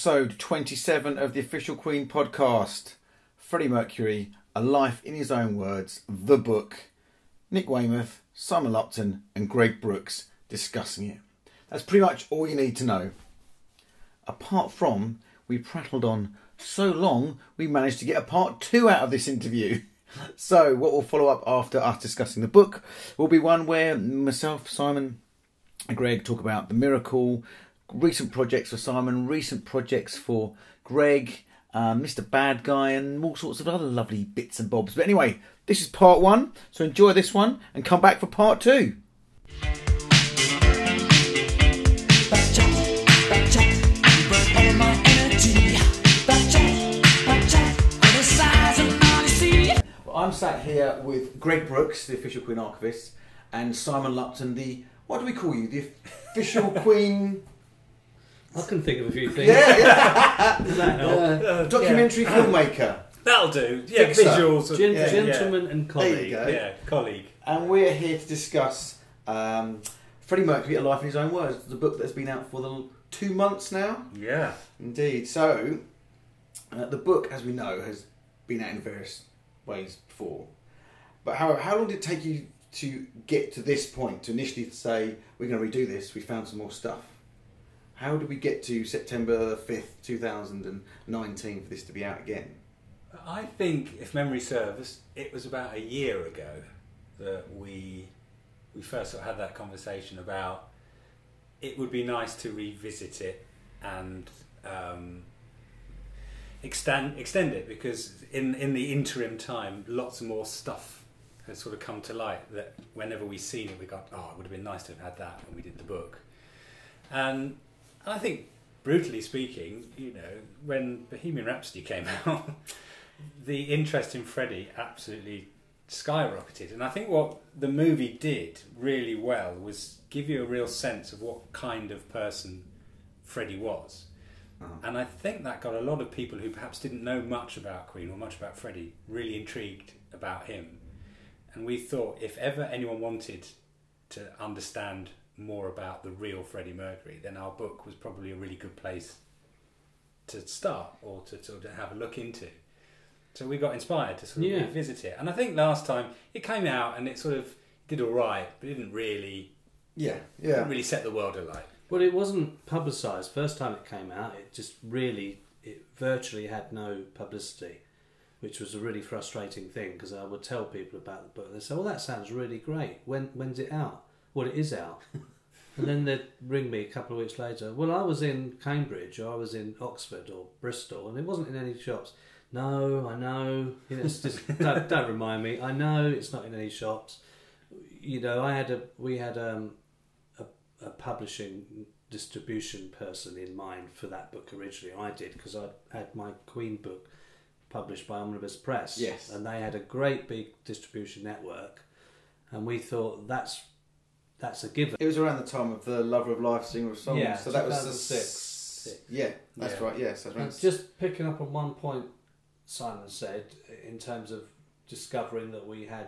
episode 27 of the Official Queen podcast. Freddie Mercury, A Life in His Own Words, the book. Nick Weymouth, Simon Lupton and Greg Brooks discussing it. That's pretty much all you need to know. Apart from, we prattled on so long, we managed to get a part 2 out of this interview. So what will follow up after us discussing the book will be one where myself, Simon and Greg talk about The Miracle, recent projects for Simon, recent projects for Greg, Mr. Bad Guy and all sorts of other lovely bits and bobs. But anyway, this is part 1, so enjoy this one and come back for part 2. I'm sat here with Greg Brooks, the Official Queen archivist, and Simon Lupton, the, what do we call you, the Official Queen... I can think of a few things. Yeah. Does that help? Documentary filmmaker. That'll do. Yeah, Fixer. visuals. Gentleman and colleague. There you go. Yeah, colleague. And we're here to discuss Freddie Mercury, A Life in His Own Words, the book that's been out for the 2 months now. Yeah. Indeed. So, the book, as we know, has been out in various ways before. But how long did it take you to get to this point, to initially say, we're going to redo this, we found some more stuff? How did we get to September 5th, 2019 for this to be out again? I think, if memory serves, it was about a year ago that we first sort of had that conversation about it would be nice to revisit it and extend it, because in the interim time, lots more stuff has sort of come to light that whenever we've seen it, we got, oh, it would have been nice to have had that when we did the book. And I think, brutally speaking, you know, when Bohemian Rhapsody came out, the interest in Freddie absolutely skyrocketed. And I think what the movie did really well was give you a real sense of what kind of person Freddie was. And I think that got a lot of people who perhaps didn't know much about Queen or much about Freddie really intrigued about him. And we thought if ever anyone wanted to understand more about the real Freddie Mercury, then our book was probably a really good place to start or to sort of have a look into. So we got inspired to sort of revisit it. And I think last time it came out and it sort of did all right, but it didn't really didn't really set the world alight. Well, it wasn't publicised. First time it came out, it virtually had no publicity, which was a really frustrating thing, because I would tell people about the book. They say, well, that sounds really great. When's it out? Well, it is out. And then they'd ring me a couple of weeks later. Well, I was in Cambridge, or I was in Oxford or Bristol, and it wasn't in any shops. No, I know. You know, it's just, don't remind me. I know it's not in any shops. You know, we had a publishing distribution person in mind for that book originally. I did, because I had my Queen book published by Omnibus Press. Yes. And they had a great big distribution network, and we thought that's a given. it was around the time of the Lover of Life, Singer of Songs. Yeah, so that was 2006. Yeah, that's right. Yes, that's right. Just picking up on one point Simon said in terms of discovering that we had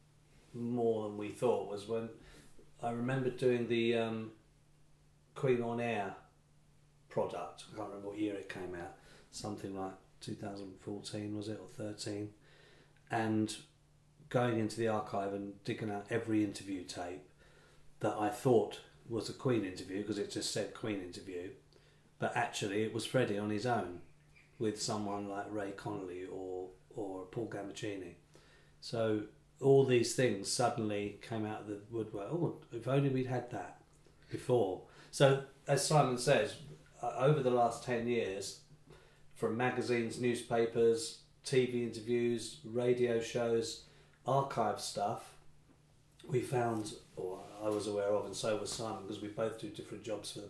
more than we thought, was when I remember doing the Queen on Air product. I can't remember what year it came out. Something like 2014 was it, or 13? And going into the archive and digging out every interview tape that I thought was a Queen interview, because it just said Queen interview, but actually it was Freddie on his own with someone like Ray Connolly or Paul Gambaccini. So all these things suddenly came out of the woodwork. Oh, if only we'd had that before. So as Simon says, over the last 10 years, from magazines, newspapers, TV interviews, radio shows, archive stuff, we found, or I was aware of, and so was Simon, because we both do different jobs for the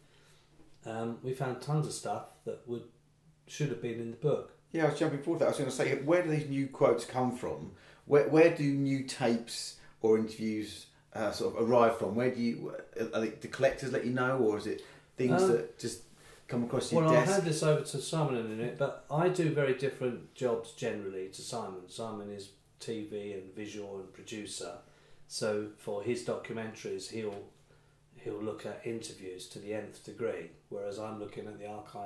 band, we found tons of stuff that should have been in the book. Yeah, I was jumping forward to that. I was going to say, where do these new quotes come from? Where do new tapes or interviews sort of arrive from? Where do the collectors let you know, or is it things that just come across your desk? Well, I'll hand this over to Simon in a minute, but I do very different jobs generally to Simon. Simon is TV and visual and producer, so for his documentaries he'll look at interviews to the nth degree, whereas I'm looking at the archive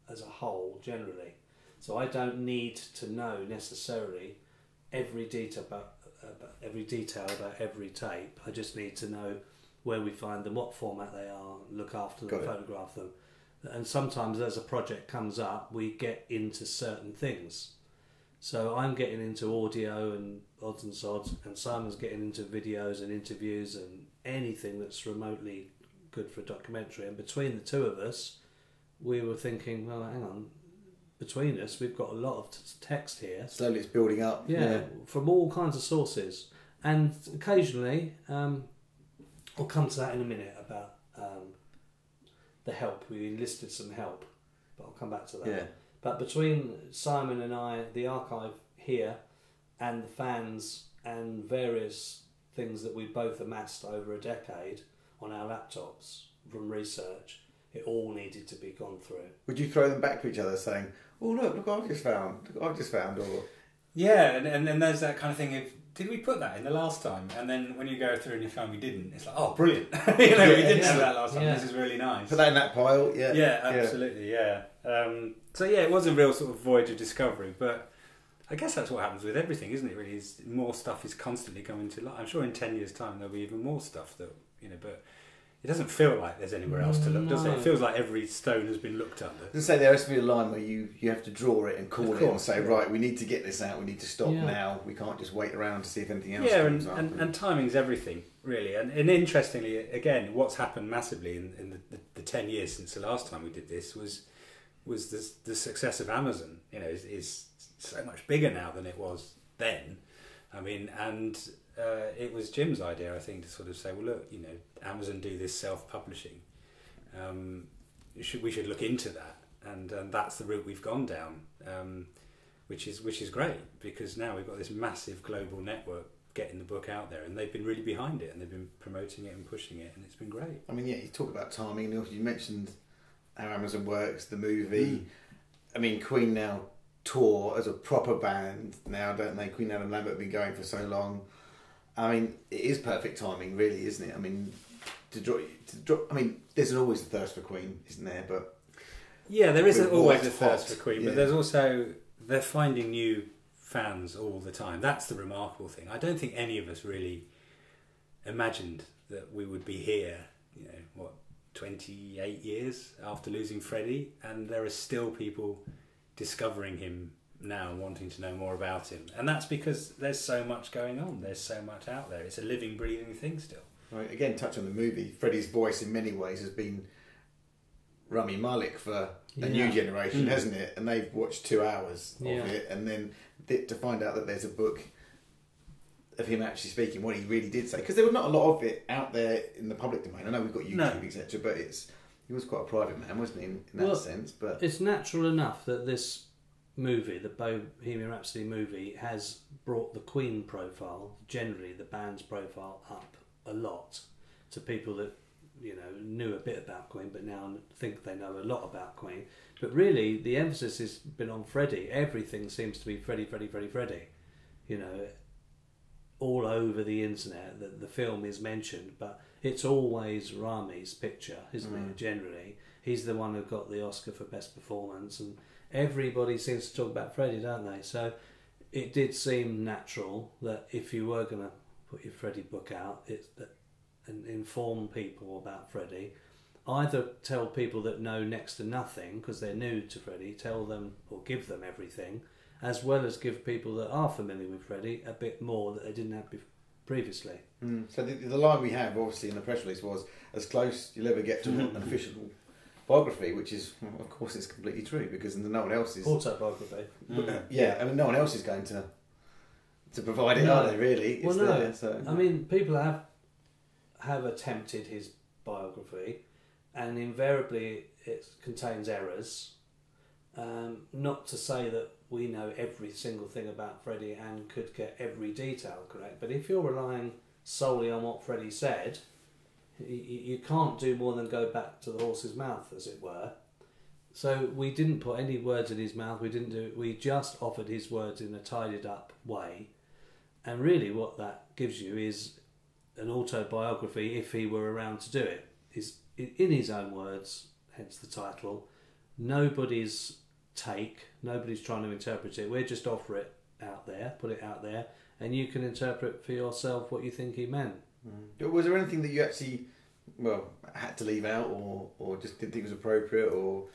as a whole generally. So I don't need to know necessarily every detail about every tape. I just need to know where we find them, what format they are, look after them, photograph them. And sometimes as a project comes up, we get into certain things. So I'm getting into audio and odds and sods, and Simon's getting into videos and interviews and anything that's remotely good for a documentary. And between the two of us, we were thinking, well, hang on, between us, we've got a lot of text here. Slowly it's building up. Yeah, from all kinds of sources. And occasionally, we'll come to that in a minute about the help. We enlisted some help, but I'll come back to that. Yeah. But between Simon and I, the archive here, and the fans and various things that we both amassed over a decade on our laptops from research, it all needed to be gone through. Would you throw them back to each other saying, oh, look what I've just found, or... Yeah, and there's that kind of thing of, did we put that in the last time? And then when you go through and you find we didn't, it's like, oh, brilliant. We didn't have that last time. Yeah. This is really nice. Put that in that pile, yeah. Yeah, absolutely, yeah. So yeah, it was a real sort of voyage of discovery, but I guess that's what happens with everything, isn't it, really? Is more stuff is constantly coming to light. I'm sure in 10 years' time there'll be even more stuff that, but it doesn't feel like there's anywhere else to look, does it? It feels like every stone has been looked under. As I say, there has to be a line where you have to draw it and call it and say, right, we need to get this out, we need to stop now, we can't just wait around to see if anything else comes up. And timing's everything, really. And interestingly, again, what's happened massively in the 10 years since the last time we did this was the success of Amazon. Is so much bigger now than it was then. I mean, and it was Jim's idea, I think, to sort of say, well, look, Amazon do this self-publishing. We should look into that, and that's the route we've gone down, which is great, because now we've got this massive global network getting the book out there, and they've been really behind it, and they've been promoting it and pushing it, and it's been great. I mean, yeah, you talk about timing. You mentioned how Amazon works, the movie. I mean, Queen now tour as a proper band now, don't they? Queen and Lambert have been going for so long. I mean, it is perfect timing, really, isn't it? I mean, I mean, there's always a thirst for Queen, isn't there? But yeah, there isn't always a thirst for Queen, but there's also, they're finding new fans all the time. That's the remarkable thing. I don't think any of us really imagined that we would be here, 28 years after losing Freddie, and there are still people discovering him now and wanting to know more about him, and that's because there's so much going on, there's so much out there. It's a living, breathing thing still. Right, again, touch on the movie. Freddie's voice in many ways has been Rami Malek for a new generation, hasn't it? And they've watched 2 hours of it, and then to find out that there's a book of him actually speaking what he really did say, because there was not a lot of it out there in the public domain. I know we've got YouTube, etc., but he was quite a private man, wasn't he, in that sense? But it's natural enough that this movie, the Bohemian Rhapsody movie, has brought the Queen profile, generally the band's profile, up a lot to people that knew a bit about Queen but now think they know a lot about Queen. But really the emphasis has been on Freddie. Everything seems to be Freddie. All over the internet the film is mentioned, but it's always Rami's picture, isn't it? Generally he's the one who got the Oscar for Best Performance, and everybody seems to talk about Freddie, don't they? So it did seem natural that if you were going to put your Freddie book out, and inform people about Freddie, either tell people that know next to nothing because they're new to Freddie, tell them or give them everything, as well as give people that are familiar with Freddie a bit more that they didn't have previously. So the line we have, obviously, in the press release was, as close you'll ever get to an official biography, which is, of course, it's completely true, because no one else is... Autobiography. I mean, no one else is going to provide it, are they, really? Well, no. There, so. I mean, people have attempted his biography, and invariably it contains errors. Not to say that we know every single thing about Freddie and could get every detail correct, but if you're relying solely on what Freddie said, you can't do more than go back to the horse's mouth, as it were. So we didn't put any words in his mouth. We just offered his words in a tidied up way, and really what that gives you is an autobiography, if he were around to do it, is in his own words, hence the title, nobody's take, nobody's trying to interpret it. We're just offer it out there, put it out there, and you can interpret for yourself what you think he meant. Was there anything that you actually, had to leave out, or just didn't think was appropriate, or,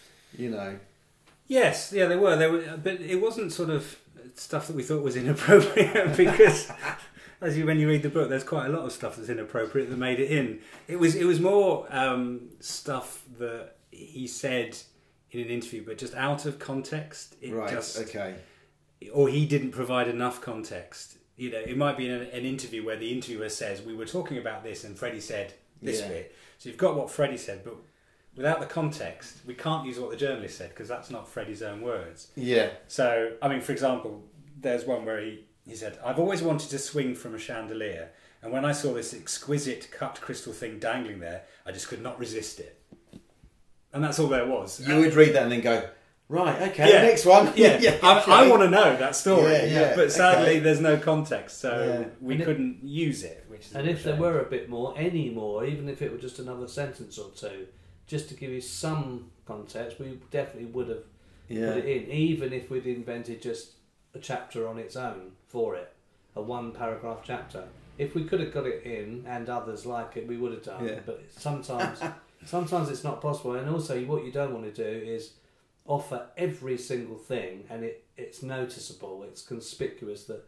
Yes, yeah, there were, but it wasn't sort of stuff that we thought was inappropriate because, when you read the book, there's quite a lot of stuff that's inappropriate that made it in. It was more stuff that he said in an interview, but just out of context. Okay. Or he didn't provide enough context. It might be an interview where the interviewer says, we were talking about this and Freddie said this bit. So you've got what Freddie said, but without the context, we can't use what the journalist said because that's not Freddie's own words. Yeah. So, for example, there's one where he said, I've always wanted to swing from a chandelier, and when I saw this exquisite cut crystal thing dangling there, I just could not resist it. And that's all there was. You would read that and then go, right, okay, next one. Yeah, I want to know that story. Yeah, but sadly, there's no context, so we couldn't use it. And if there were a bit more, any more, even if it were just another sentence or two, just to give you some context, we definitely would have put it in, even if we'd invented just a chapter on its own for it, a one-paragraph chapter. If we could have got it in, and others like it, we would have done. Yeah. But sometimes it's not possible. And also, what you don't want to do is offer every single thing, and it's noticeable, it's conspicuous that,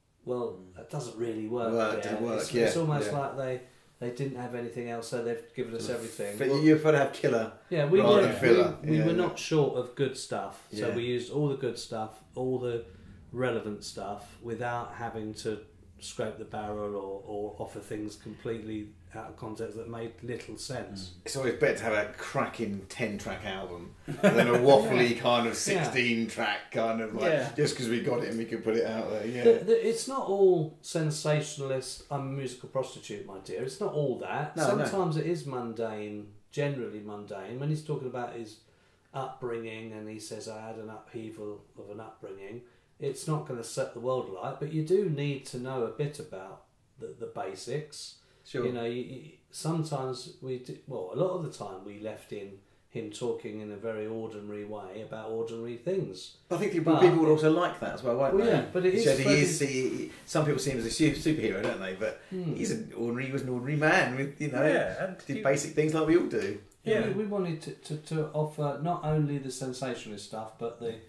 that doesn't really work. It didn't work. It's almost like they didn't have anything else, so they've given us everything. You've got to have killer. Yeah, we were not short of good stuff, so we used all the good stuff, all the relevant stuff, without having to scrape the barrel or offer things completely out of context that made little sense. It's always better to have a cracking 10-track album than a waffly kind of 16-track kind of just because we got it and we could put it out there. Yeah, it's not all sensationalist. I'm a musical prostitute, my dear. It's not all that. Sometimes it is mundane, generally mundane. When he's talking about his upbringing and he says, I had an upheaval of an upbringing, it's not going to set the world alight, but you do need to know a bit about the basics. Sure. Sometimes a lot of the time we left in him talking in a very ordinary way about ordinary things. I think people would also like that as well, won't they? Yeah, but it is. Some people see him as a superhero, don't they? But he was an ordinary man with, did basic things like we all do. Yeah, we wanted to offer not only the sensationalist stuff, but the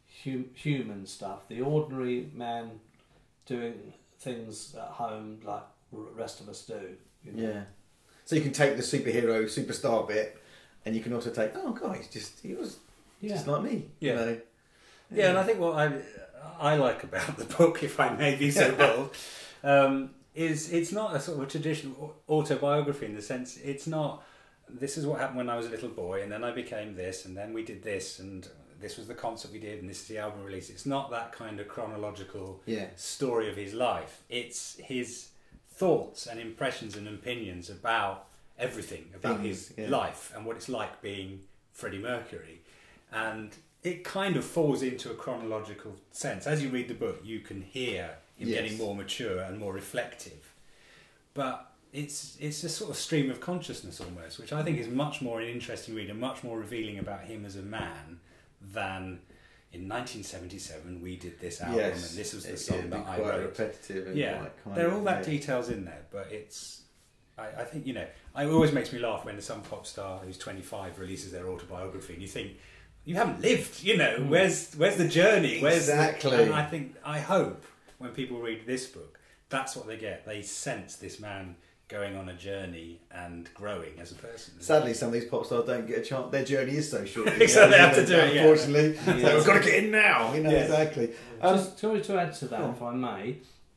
human stuff, the ordinary man doing things at home like the rest of us do. Yeah. So you can take the superstar bit, and you can also take, he was just like me. Yeah. And I think what I like about the book, if I may be so bold, is it's not a sort of a traditional autobiography in the sense it's not. This is what happened when I was a little boy, and then I became this, and then we did this, and this was the concert we did, and this is the album release. It's not that kind of chronological story of his life. It's his thoughts and impressions and opinions about everything, about his life and what it's like being Freddie Mercury. And it kind of falls into a chronological sense. As you read the book, you can hear him getting more mature and more reflective. But it's a sort of stream of consciousness almost, which I think is much more an interesting read and much more revealing about him as a man than in 1977 we did this album and this was the song that I wrote. Repetitive and there are all that details in there, but it's I think it always makes me laugh when some pop star who's 25 releases their autobiography and you think you haven't lived, where's the journey? Exactly. And I hope when people read this book, that's what they get. They sense this man going on a journey and growing as a person. Sadly, some of these pop stars don't get a chance. Their journey is so short. So they have to do it, unfortunately. So we've got to get in now. Exactly. Just to add to that, if I may,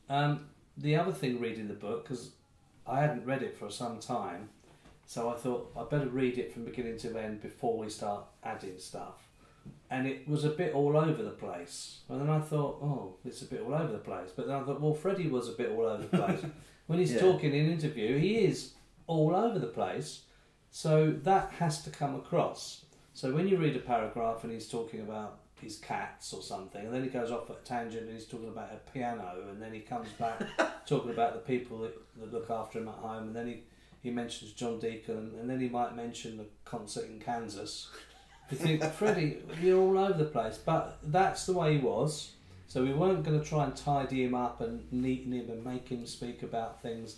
the other thing reading the book, because I hadn't read it for some time, so I thought I'd better read it from beginning to end before we start adding stuff. And it was a bit all over the place. And then I thought, it's a bit all over the place. But then I thought, well, Freddie was a bit all over the place. When he's talking in an interview, he is all over the place. So that has to come across. So when you read a paragraph and he's talking about his cats or something, and then he goes off at a tangent and he's talking about a piano, and then he comes back talking about the people that look after him at home, and then he mentions John Deacon, and then he might mention the concert in Kansas. You think, Freddie, you're all over the place. But that's the way he was. So we weren't going to try and tidy him up and neaten him and make him speak about things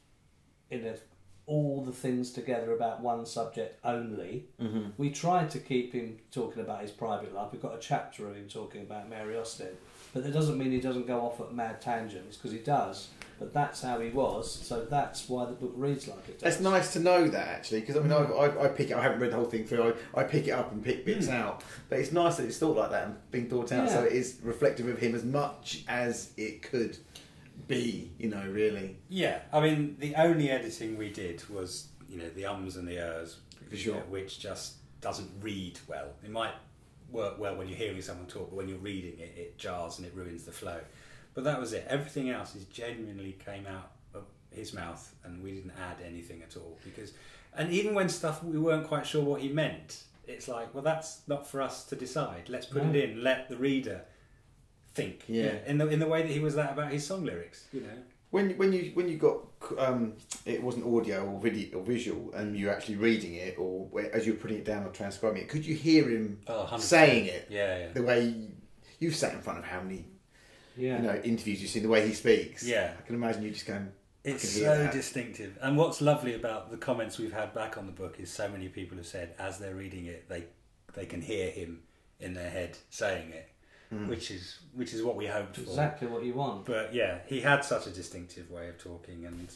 all the things together about one subject only. Mm-hmm. We tried to keep him talking about his private life. We've got a chapter of him talking about Mary Austin. But that doesn't mean he doesn't go off at mad tangents, because he does. But that's how he was, so that's why the book reads like it does. It's nice to know that, actually, because I mean, I pick it. I haven't read the whole thing through. I pick it up and pick bits out. But it's nice that it's thought like that and being thought out, so it is reflective of him as much as it could be. Really. Yeah, I mean, the only editing we did was the ums and the ers, For sure. which just doesn't read well. It might work well when you're hearing someone talk, but when you're reading it, it jars and it ruins the flow. But that was it. Everything else genuinely came out of his mouth, and we didn't add anything at all. And even when stuff we weren't quite sure what he meant, it's like, well, that's not for us to decide. Let's put it in. Let the reader think. Yeah. In the way that he was that about his song lyrics. When you got it wasn't audio or video or visual, and you're actually reading it, or as you're putting it down or transcribing it, could you hear him saying it? Yeah. The way you've sat in front of how many interviews you've seen, the way he speaks. Yeah. I can imagine you just going. It's so distinctive. And what's lovely about the comments we've had back on the book is so many people have said as they're reading it, they can hear him in their head saying it. Which is what we hoped for. Exactly what you want. But yeah, he had such a distinctive way of talking, and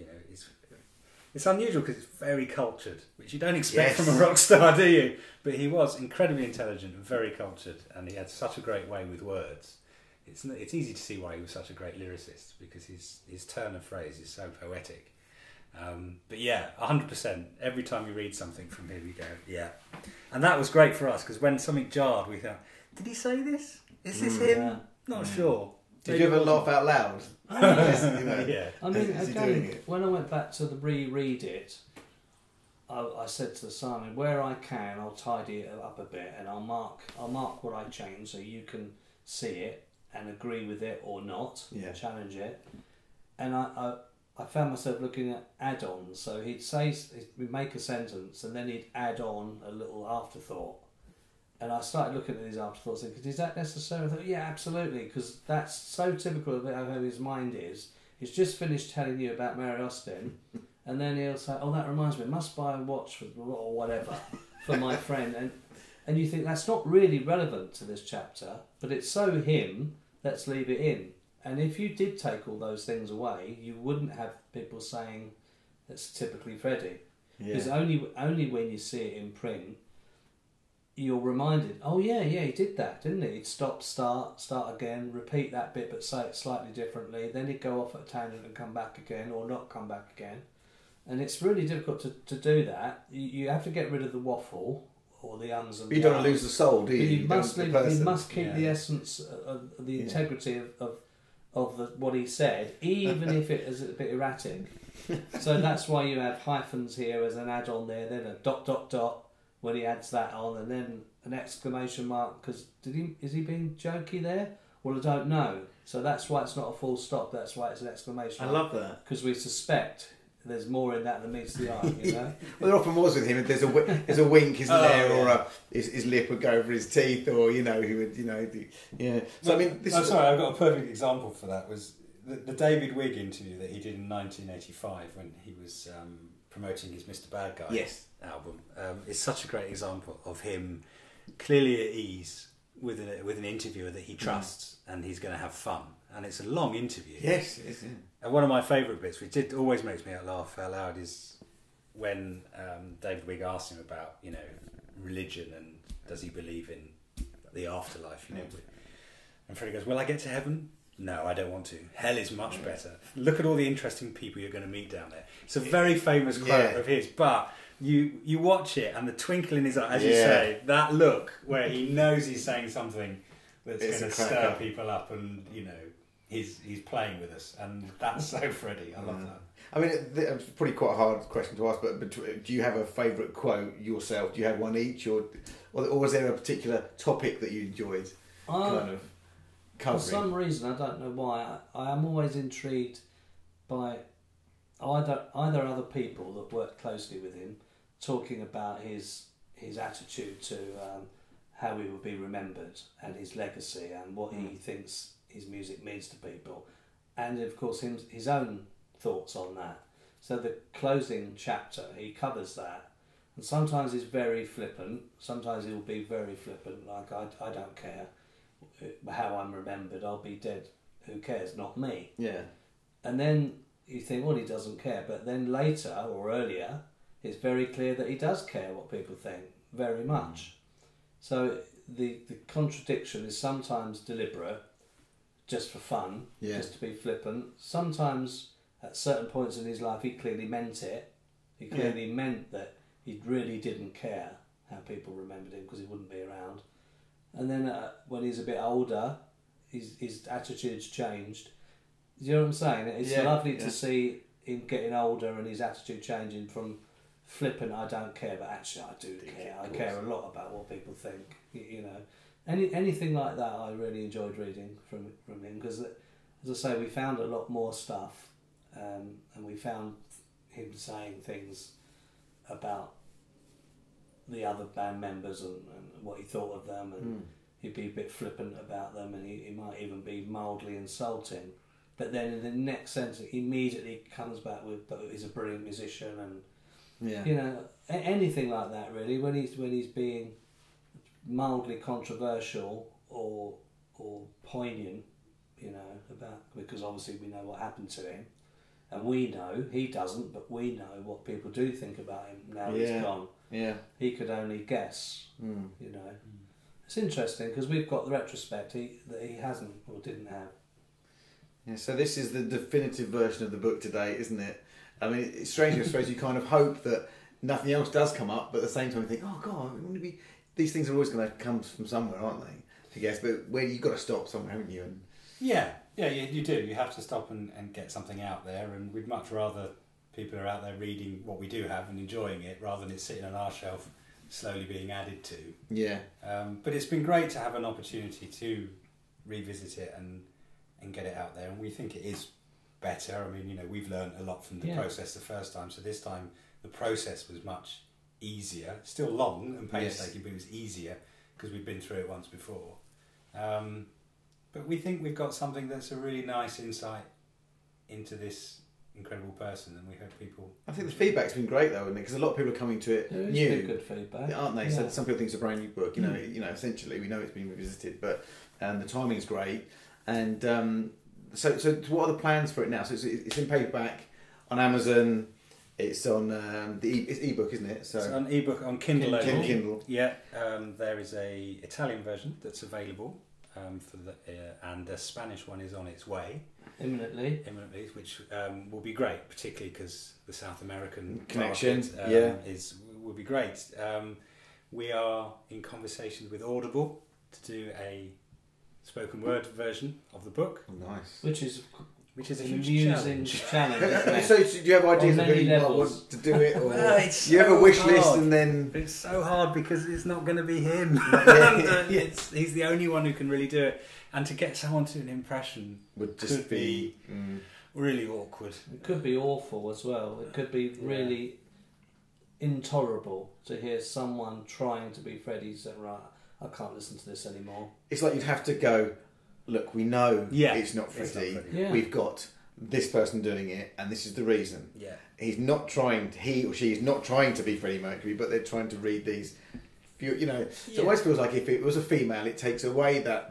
it's unusual because it's very cultured, which you don't expect from a rock star, do you? But he was incredibly intelligent and very cultured, and he had such a great way with words. It's easy to see why he was such a great lyricist, because his turn of phrase is so poetic. But yeah, 100%. Every time you read something from him, you go, yeah. And that was great for us, because when something jarred, we thought, did he say this? Is this him? Yeah. Not sure. Did you ever laugh out loud? Yeah. I mean, again, when I went back to reread it, I said to Simon, where I can, I'll tidy it up a bit, and I'll mark what I changed, so you can see it and agree with it or not, challenge it. And I found myself looking at add-ons. So he'd make a sentence, and then he'd add on a little afterthought. And I started looking at these afterthoughts and thinking, is that necessary? I thought, yeah, absolutely, because that's so typical of how his mind is. He's just finished telling you about Mary Austin, and then he'll say, oh, that reminds me, I must buy a watch or whatever for my friend. And you think that's not really relevant to this chapter, but it's so him, let's leave it in. And if you did take all those things away, you wouldn't have people saying that's typically Freddie. Because only when you see it in print, you're reminded, oh yeah, he did that, didn't he? He'd stop, start again, repeat that bit but say it slightly differently, then he'd go off at a tangent and come back again, or not come back again. And it's really difficult to do that. You have to get rid of the waffle, or the uns and But you don't want to lose the soul, do you? You must keep the essence of the integrity of what he said, even if it is a bit erratic. So that's why you have hyphens here as an add-on there, then a ... when he adds that on, and then an exclamation mark, because is he being jokey there? Well, I don't know. So that's why it's not a full stop, that's why it's an exclamation mark. I love that. Because we suspect there's more in that than meets the eye, Well, there often was with him. There's a wink, isn't there, or his lip would go over his teeth, or he would, So I mean, sorry, I've got a perfect example for that. Was the David Wigg interview that he did in 1985 when he was promoting his Mr. Bad Guy album. It's such a great example of him clearly at ease with an interviewer that he trusts, and he's going to have fun. And it's a long interview. Yes, it is. Yeah. And one of my favourite bits, which always makes me laugh out loud, is when David Wigg asks him about religion and does he believe in the afterlife. And Freddie goes, "Will I get to heaven? No, I don't want to. Hell is much better. Look at all the interesting people you're going to meet down there." It's a very famous quote of his, but you watch it and the twinkle in his eye, as you say, that look where he knows he's saying something that's going to stir people up, and he's playing with us, and that's so Freddie. I love that. I mean, it's probably quite a hard question to ask, but do you have a favourite quote yourself? Do you have one each, or was there a particular topic that you enjoyed kind of covering? For some reason, I don't know why, I am always intrigued by either other people that work closely with him talking about his his attitude to how he will be remembered and his legacy and what he thinks his music means to people, and of course his own thoughts on that. So the closing chapter, he covers that, and sometimes he's very flippant, sometimes he'll be very flippant, like I don't care how I'm remembered, I'll be dead, who cares, not me. Yeah. And then you think, well, he doesn't care, but then later or earlier it's very clear that he does care what people think, very much. So the contradiction is sometimes deliberate, just for fun, just to be flippant. Sometimes at certain points in his life he clearly meant it. He clearly meant that he really didn't care how people remembered him because he wouldn't be around. And then when he's a bit older, his attitude's changed. Do you know what I'm saying? It's lovely to see him getting older and his attitude changing from flippant, I don't care, but actually I do care. I care a lot about what people think. You know, anything like that I really enjoyed reading from him, because, as I say, we found a lot more stuff, and we found him saying things about the other band members and what he thought of them, and he'd be a bit flippant about them, and he might even be mildly insulting. But then in the next sentence, he immediately comes back with, "But he's a brilliant musician," and you know, anything like that really. When he's being mildly controversial or poignant, you know, about, because obviously we know what happened to him, and we know he doesn't, but we know what people do think about him now he's gone. Yeah, he could only guess. You know, it's interesting because we've got the retrospect that he hasn't or didn't have. Yeah, so this is the definitive version of the book today, isn't it? I mean, it's strange, I suppose. You kind of hope that nothing else does come up, but at the same time you think, oh God, wouldn't it be, these things are always going to come from somewhere, aren't they? I guess, but where you've got to stop somewhere, haven't you? And yeah, you do. You have to stop and get something out there, and we'd much rather people are out there reading what we do have and enjoying it, rather than it sitting on our shelf slowly being added to. Yeah. But it's been great to have an opportunity to revisit it and get it out there, and we think it is better. I mean, you know, we've learned a lot from the process the first time, so this time the process was much easier. Still long and painstaking, but it was easier because we'd been through it once before. But we think we've got something that's a really nice insight into this incredible person, and we hope people... I think the feedback's been great though, isn't it? Because a lot of people are coming to it new. Been good feedback, aren't they? So some people think it's a brand new book. You know, essentially we know it's been revisited, but the timing's great. And so what are the plans for it now? So it's in paperback on Amazon. It's on it's ebook, isn't it? So it's on ebook on Kindle. Kindle. Yeah. There is a Italian version that's available for and the Spanish one is on its way. Imminently, which will be great, particularly because the South American connection will be great. We are in conversations with Audible to do a spoken word version of the book. Oh, nice. Which is a huge challenge. So do you have ideas of really want to do it, or you have a wish list, and then it's so hard because it's not going to be him. He's the only one who can really do it, and to get someone to an impression would just be really awkward. It could be awful as well. It could be really intolerable to hear someone trying to be Freddie saying, right, I can't listen to this anymore. It's like you'd have to go, look, we know it's not Freddie. Yeah. We've got this person doing it, and this is the reason. Yeah. He or she is not trying to be Freddie Mercury, but they're trying to read these. You know, so it always feels like if it was a female, it takes away that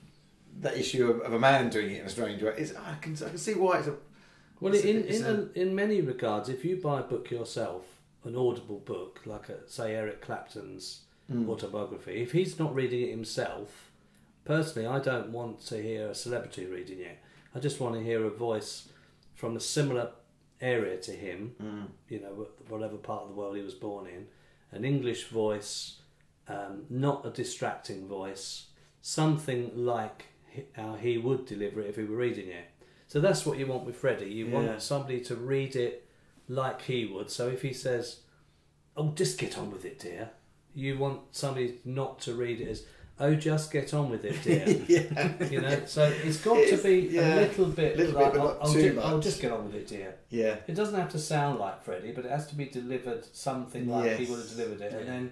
issue of a man doing it in a strange way. I can see why it's a... Well, in many regards, if you buy a book yourself, an Audible book, like say Eric Clapton's autobiography, if he's not reading it himself, personally, I don't want to hear a celebrity reading it. I just want to hear a voice from a similar area to him, you know, whatever part of the world he was born in, an English voice, not a distracting voice, something like how he would deliver it if he were reading it. So that's what you want with Freddie. You want somebody to read it like he would. So if he says, "Oh, just get on with it, dear," you want somebody not to read it as, "Oh, just get on with it, dear." You know, so it's got to be a little bit like, "I'll just get on with it, dear." Yeah. It doesn't have to sound like Freddie, but it has to be delivered something like he would have delivered it. And then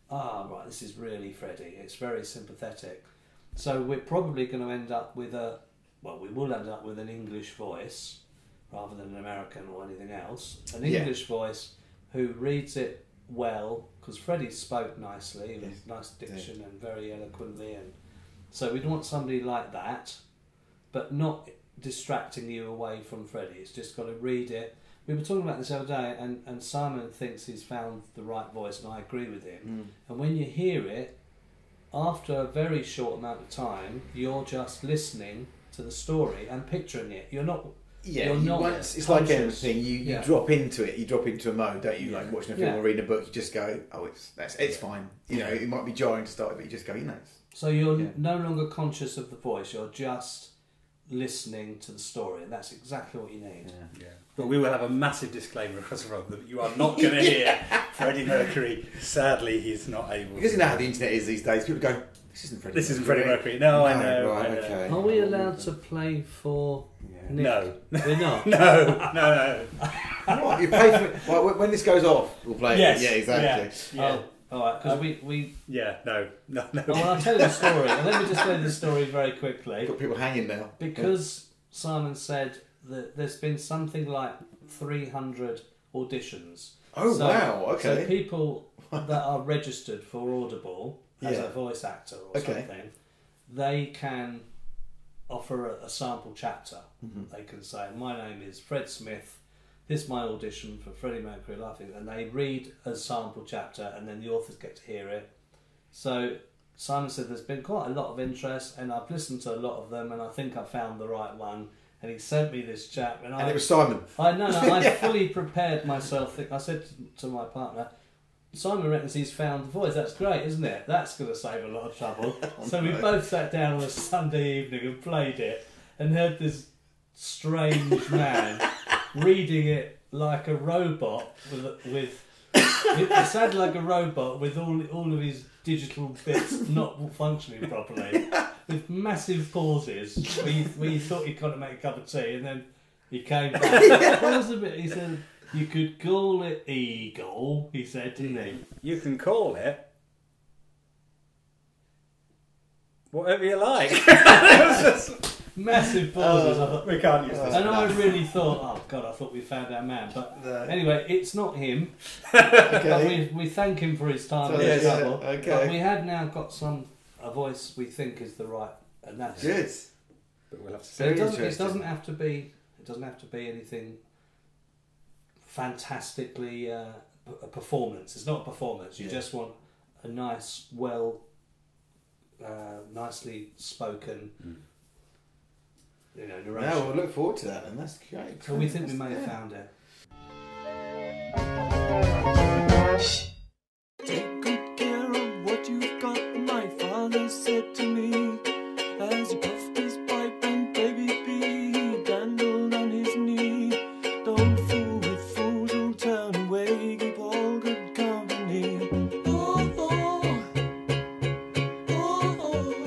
right, this is really Freddie. It's very sympathetic. So we're probably going to end up with we will end up with an English voice rather than an American or anything else. An English voice who reads it well, because Freddie spoke nicely, with nice diction and very eloquently, and so we'd want somebody like that, but not distracting you away from Freddie. It's just got to read it. We were talking about this the other day, and Simon thinks he's found the right voice, and I agree with him. And when you hear it, after a very short amount of time, you're just listening to the story and picturing it. You're not. Yeah, it's like anything. You drop into it. You drop into a mode, don't you? Like watching a film or reading a book. You just go, oh, it's fine. You know, it might be jarring to start, but you just go, So you're no longer conscious of the voice. You're just listening to the story, and that's exactly what you need. Yeah. But we will have a massive disclaimer across the road that you are not going to hear Freddie Mercury. Sadly, he's not able. Because you know how the internet is these days. People go, this isn't Freddie Mercury. No, I know. Right, I know. okay. Are we allowed to play for Nick? No. We're not? No. What, you pay for it? Well, when this goes off, we'll play it. Yes. Yeah, exactly. Yeah. Oh, all right, because we... Yeah, no. Oh, well, I'll tell you the story. And let me just tell you the story very quickly. Got people hanging now. Because Simon said that there's been something like 300 auditions. Oh, wow, okay. So people that are registered for Audible as a voice actor or something, they can offer a sample chapter. They can say, my name is Fred Smith, this is my audition for Freddie Mercury Laughing, and they read a sample chapter and then the authors get to hear it. So Simon said there's been quite a lot of interest, and I've listened to a lot of them, and I think I found the right one. And he sent me this chap, and it was Simon. I fully prepared myself. I said to my partner, Simon reckons he's found the voice. That's great, isn't it? That's going to save a lot of trouble. So we both sat down on a Sunday evening and played it, and heard this strange man reading it like a robot with it sounded like a robot with all of his digital bits not functioning properly, with massive pauses. We thought he'd got to make a cup of tea, and then he came back. What was the bit? He said, you could call it Eagle, he said, didn't he? You can call it whatever you like. Massive pauses. I thought, we can't use this. And I really thought, oh God, I thought we found our man. But anyway, it's not him. Okay. But we thank him for his time and his trouble. But we have now got a voice we think is the right, and that's good. But we'll have to see. see. It doesn't have to be anything fantastically a performance. It's not a performance. You just want a nice, nicely spoken. Narration. No, we'll look forward to that, and that's great. So we think we may have found it. Take good care of what you've got, my father said to me, as he puffed his pipe and baby B dandled on his knee. Don't fool with fools who'll turn away, keep all good company. Oh, oh, oh,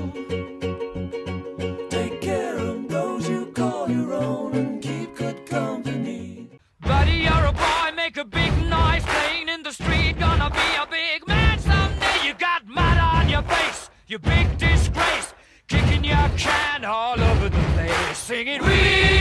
oh. Take care of those you call your own and keep good company. Buddy, you're a boy, make a big noise, playing in the street, gonna be a big man someday. You got mud on your face, you big disgrace, kicking your can all over the place, singing, we